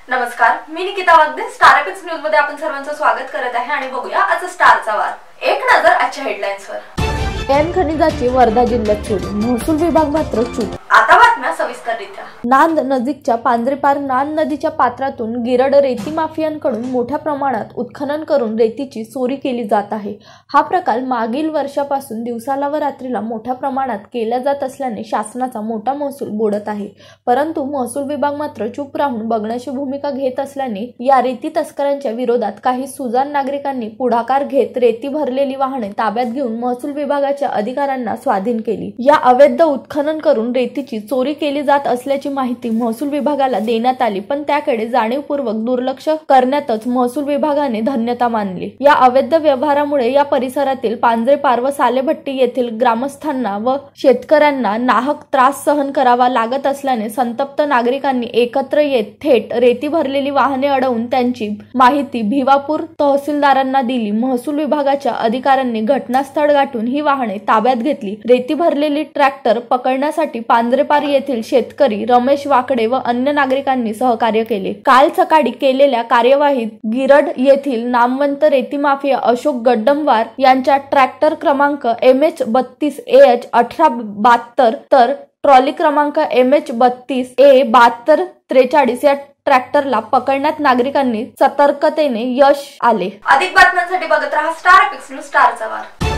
नमस्कार, मी Nikita Wagde. Star Epics News मध्ये आपण सर्वांचं स्वागत करत आहे आणि बघूया आजचा स्टारचा वार. एक नजर आजच्या हेडलाईन्सवर. ऐन खनिजाची वर्धा जिल्ह्यात चोरी, महसूल विभाग मात्र चूप. आता बातम्या सविस्तररित्या. नांद नजीकच्या पांजरेपार नांद नदीच्या पात्रातून गिरड रेती माफियांकडून मोठ्या प्रमाणात उत्खनन करून रेतीची चोरी केली जात आहे. हा प्रकार मागील वर्षापासून दिवसाला व रात्रीला मोठ्या प्रमाणात केला जात असल्याने शासनाचा मोठा महसूल बुडत आहे. परंतु महसूल विभाग मात्र चूप राहून बघण्याची भूमिका घेत असल्याने या रेती तस्करांच्या विरोधात काही सुजाण नागरिकांनी पुढाकार घेत रेती भरलेली वाहने ताब्यात घेऊन महसूल विभागाच्या अधिकाऱ्यांना स्वाधीन केली. या अवैध उत्खनन करून रेतीची चोरी केली जात असल्याची माहिती महसूल विभागाला देण्यात आली, पण त्याकडे जाणीवपूर्वक दुर्लक्ष करण्यातच महसूल विभागाने धन्यता मानली. या अवैध व्यवहारामुळे या परिसरातील पांजरेपार व सालेभट्टी येथील ग्रामस्थांना व शेतकऱ्यांना नाहक त्रास सहन करावा लागत असल्याने संतप्त नागरिकांनी एकत्र येत थेट रेती भरलेली वाहने अडवून त्यांची माहिती भिवापूर तहसीलदारांना दिली. महसूल विभागाच्या अधिकाऱ्यांनी घटनास्थळ गाठून ही वाहने ताब्यात घेतली. रेती भरलेली ट्रॅक्टर पकडण्यासाठी पांजरेपार येथील शेतकरी रमेश वाकडे व अन्य नागरिकांनी सहकार्य केले. काल सकाळी केलेल्या कार्यवाहीत गिरड येथील नामवंत रेती माफिया अशोक गड्डमवार यांच्या ट्रॅक्टर क्रमांक MH32AH1872 तर ट्रॉली क्रमांक MH32A7243 या ट्रॅक्टरला पकडण्यात नागरिकांनी सतर्कतेने यश आले. अधिक बातम्यांसाठी बघत रहा स्टार एपिक्स न्यूज, स्टारचा वार.